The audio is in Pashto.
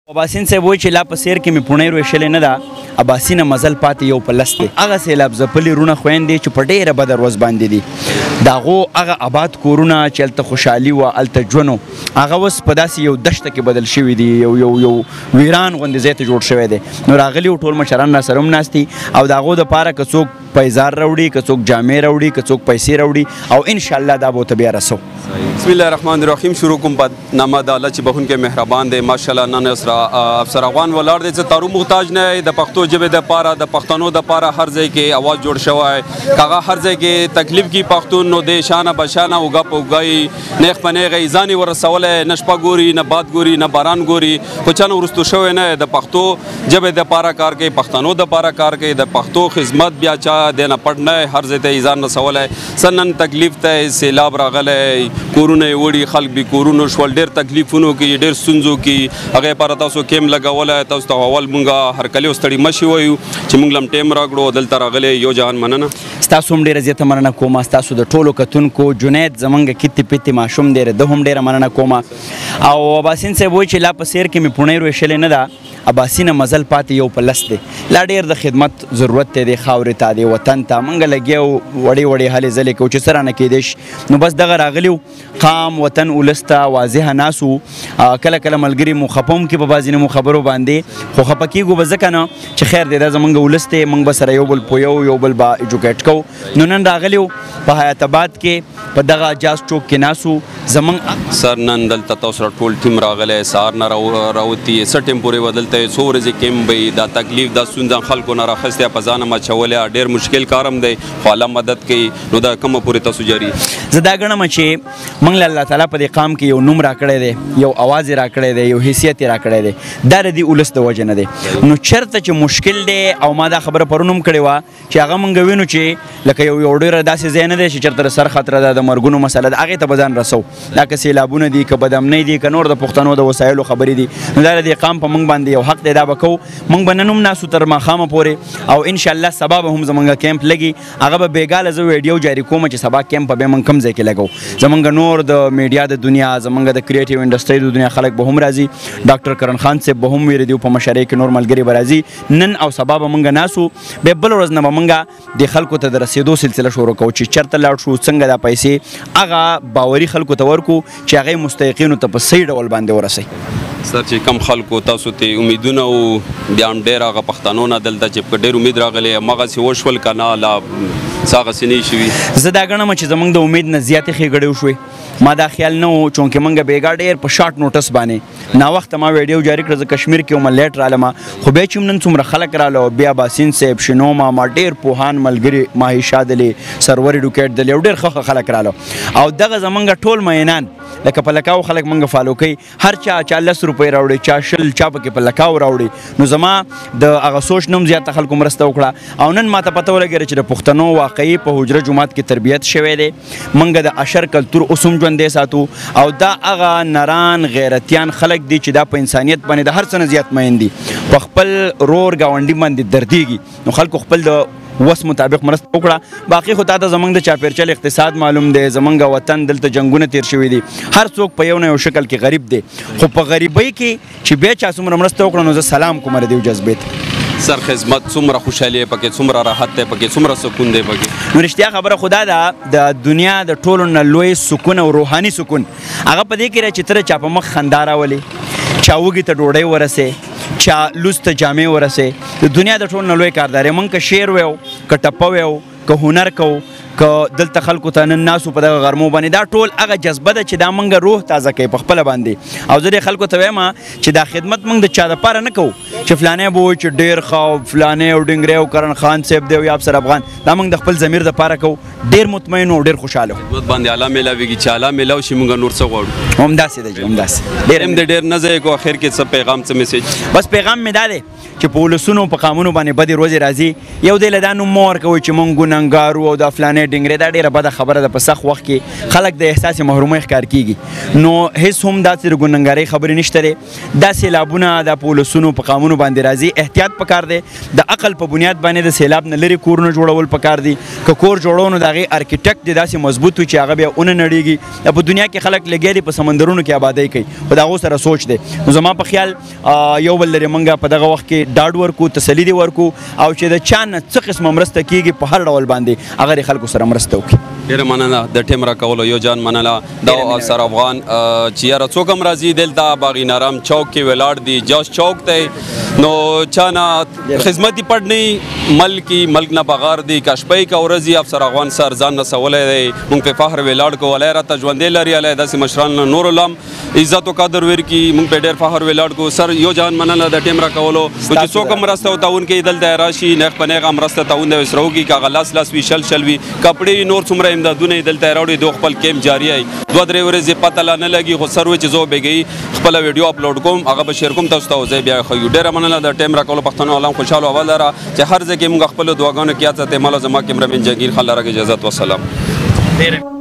اباسین صاحب وایي چې لا په سیر کې مې پوڼۍ رویشلې نه ده اباسینه مزل پاتې یو په لس دی هغه سیلاب ځپلي رونه خویندې چې په ډېره بده ورځ باندې دي د هغو هغه آباد کورونه چې هلته خوشحالي وه هلته ژوند و هغه اوس په داسې یو دشته کې بدل شوي دي یو ویران غوندې ځای ته جوړ شوی دی نو راغلي وو ټول مشران راسره هم ناست دي او د هغو دپاره که څوک پیزار راوړي که څوک جامې راوړي که څوک پیسې راوړي او انشاءالله دا به ورته بیا رسو بسم الله الرحمن الرحیم شروع کوم په نامه د الله چې بخونکی مهربان دی ماشاءالله نن افسر افغان ولاړ دی چې تارو محتاج نه د پښتو ژبې دپاره د پښتنو دپاره هر ځای کې اواز جوړ شوی که هغه هر ځای کې تکلیف کی پښتون نو د شانه بشانه اوږه په اوږه نیغ په نیغه یې ځان یې ورسولی نه شپه ګوري نه باد ګوري نه باران ګوري خو چا نه وروستو شوی نه د پښتو ژبې دپاره کار کوي پښتنو دپاره کار کوي د پښتو خدمت بیا چا دی نه پټ نه هر ځای ته یې ځان رسولی څه نن تکلیف ته سیلاب راغلی کورونه یې وړي خلک بې کورونو شول ډېر تکلیفونو کې ډېر ستونزو کې هغې لپاره تاسو کیم لګولی تاسو ته اول مونږ هرکلي ستړي مه شي وایو چې مونږ له هم ټایم راکړو دلته راغلی یو جهان مننه ستاسو هم ډېره زیاته مننه کومه ستاسو د ټولو کتونکو جنید زمونږ کتې پتې ماشوم دی ده هم ډېره مننه کومه او اباسین صاحب وایي چې لا په سیر کې مې پوڼۍ رویشلې نه ده اباسینه مزل پاتې یو په لس دی لا ډېر د خدمت ضرورت دی د خاورې ته د وطن ته مونږ لګیا وو وړې وړې هلې ځلې کوو چې څه رانه کیدی شي نو بس دغه راغلي وو قام وطن ولس ته واضحه ناست وو کله کله ملګري مو خفه هم کړي په بعضې نیمو خبرو باندې خو خفه کېږو به ځکه نه چې خیر دی دا زمونږ ولس دی مونږ به سره یو بل پویو یو بل به ایجوکیټ کوو نو نن راغلي وو په حیات آباد کې په دغه جاز چوک کې ناست وو زمونږ سر نن دلته تاسو سره ټول ټیم راغلی سهار نه راوتي څه ټیم پورې به دلته څو ورځې کیم به دا تکلیف دا ستونزه خلکو نه راخستی په ځان هم اچولی ډېر مشکل کار هم دی خو الله مدد کوي نو دا کومه پورې تاسو جاري زه دا ګڼم چې موږ له الله تعالی په دې قام کې یو نوم راکړی دی یو اواز یې راکړی دی یو حیثیت یې راکړی دی دا د دې ولس د وجې نه دی نو چېرته چې مشکل دی او ما دا خبره پرون هم کړې وه چې هغه موږ وینو چې لکه یو ډېره داسې ځای نه دی چې چېرته د سر خطره ده د مرګونو مسله ده هغې ته به ځان رسو دا که سیلابونه دي که بدامنۍ دي که نور د پښتنو د وسایلو خبرې دي نو دا د دې قام په موږ باندې یو حق دی دا به کوو موږ به نن هم ناستو تر ماښامه پورې او انشاءالله سبا به هم زمونږ کیمپ لګي هغه به بېګاله زه ویډیو جاري کوم چې سبا کیمپ به موږ کوم ځای کې لګو زمونږ نور د میډیا د دنیا زمونږ د کریټیو انډسټرۍ د دنیا خلک به هم راځي ډاکټر کرن خان صاحب به هم ویری دی په مشرۍ کې نور ملګري به راځي نن او سبا به موږ ناسو بیا بل ورځ نه به موږ د خلکو ته د رسېدو سلسله شروع کوو چې چېرته لاړ شو څنګه دا پیسې هغه باوري خلکو ته ورکو چې هغې مستحقینو ته په صحیح ډول باندې ورسوي سر چې کم خلکو تاسو ته امیدونه او بیا هم ډېر هغه پښتنو نه دلته چې په ډېر امید راغلی هماغسې وشول که نه لا څه هغسې نه شوي زه دا ګڼم چې زموږ د امید نه زیاتې ښېګړې وشوې ما دا خیال نه و چونکې موږ بېګا ډېر په شارټ نوټس باندې ناوخته ما ویډیو جاري کړه زه کشمیر کې وم لیټ رالم خو بیا چې نن څومره خلک راله بیا باسین صاحب شنو ما ډېر پوهان ملګري ماهي شاه دلې سرور ایډوکیټ دلې او ډېر ښه خلک راله او دغه زمونږ ټول مینان لکه په لکاو خلک موږ فالو کوي هر چا 40 روپۍ راوړي چا 100 چا پکې په لکاو راوړي نو زما د هغه سوچ نه هم زیاته خلکو مرسته وکړه او نن ماته پته ولګېده چې د پښتنو واقعي په حجره جومات کې تربیت شوی دی موږ د اشر کلتور اوس هم ژوندی ساتو او دا هغه نران غیرتیان خلک دي چې دا په انسانیت باندې د هر څه نه زیات مین دي په خپل رور ګاونډي باندې دردېږي نو خلکو خپل د وس مطابق مرسته وکړه باقي خو تا ته زمونږ د چاپېرچل اقتصاد معلوم دی زمونږ وطن دلته جنګونه تیر شوي دي هر څوک په یو نه یو شکل کې غریب دی خو په غریبۍ کې چې بیا چا څومره مرسته وکړه نو زه سلام کوم د دې جذبې ته سر خدمت څومره خوشحالي پکې څومره راحت دی پکې څومره سکون دی پکې نو رښتیا خبره خو دا ده د دنیا د ټولو نه لوی سکون او روحاني سکون هغه په دې کې دی چې ته د چا په مخ خندا راولې چا وږي ته ډوډۍ ورسې چا لوس ته جامې ورسې د دنیا د ټولو نه لوی کار دی موږ که شعر ویو که ټپه ویو که هنر کوو که دلته خلکو ته نن ناسو په دغه غرمو باندې دا ټول هغه جذبه ده چې دا موږ روح تازه کوي په خپله باندې او زه دې خلکو ته وایم چې دا خدمت موږ د چا دپاره نه کوو چې فلانی به وایي چې ډېر ښه او فلانی او ډنګری او کرن خان صاحب دی او یا افسر افغان دا موږ د خپل ضمیر دپاره کوو ډېر مطمئن او ډېر خوشحاله خدمت باندې الله میلاویږي چې الله میلاو شي موږ نور څه غواړو همداسې دی همداسې ډېر هم د ډېر نه ځای کو اخر کې څه پیغام څه میسیج بس پیغام مې دا دی چې په ولسونو په قامونو باندې بدې ورځې راځي یو دی له دا نوم مه ورکوئ چې موږ ګنهګار او دا فلانی ډنګرې دا ډېره بده خبره ده. په سخت وخت کې خلک د احساس محرومۍ ښکار کیږي نو هیڅ هم داسې د ګونګنګارۍ خبرې نشته دی. دا سیلابونه د پولسونو په قانونو باندې راځي، احتیاط پکار دی. د عقل په بنیاد باندې د سیلاب نه لرې کورونه جوړول پکار دي. که کور جوړو نو د هغې ارکیټیکټ دی داسې مضبوط وي چې هغه بیا ونه نړېږي. په دنیا کې خلک لګیا دي په سمندرونو کې آبادۍ کوي، خو د هغو سره سوچ دی. نو زما په خیال یو بل لرې موږ په دغه وخت کې ډاډ ورکو، تسلي دې ورکو، او چې د چا نه څه قسمه مرسته کیږي په هر ډول باندې هغه د خلکو سره مرسته وکړي. ډېره مننه د ټیم راکولو یو جان مننه. دا افسر افغان چې یاره څوک هم راځي دلته باغی نارم چوک کې ولاړ دي، جاس چوک دی نو چا نه خدمت دې پټ نه ملک نه بغار دی کشپۍ کا ورځي افسر افغان سر ځان نسولی دی. موږ په فخر ولاړ کو ولی راته ژوندی لري الی داسې مشران نور لم عزت و قدر ورکي. موږ په ډېر فخر ولاړ کو. سر یو جان مننه د ټیم راکولو چې څوک هم مرسته وتاون کوي دلته راشي نیغ په نیغه مرسته تاون دی وسرو کې که هغه لاس وي شل وي کپړې نور څومره امدادونه دلته راوړي دو خپل کیمپ جاری ای 2-3 ورځې پته لا نه لګي خو سر و چې زه بېګئ خپله ویډیو اپلوډ کوم هغه به شیر کوم تاسو ته زه بیا ښیو. ډېره مننه د ټیم راکولو پښتنو عالم خوشحاله اول لره چې هر ځای کې موږ خپلو دعاګانو کې یاد ساتئ. مالا زما کیمرمین جهانګیر خان لره اجازت وسلام.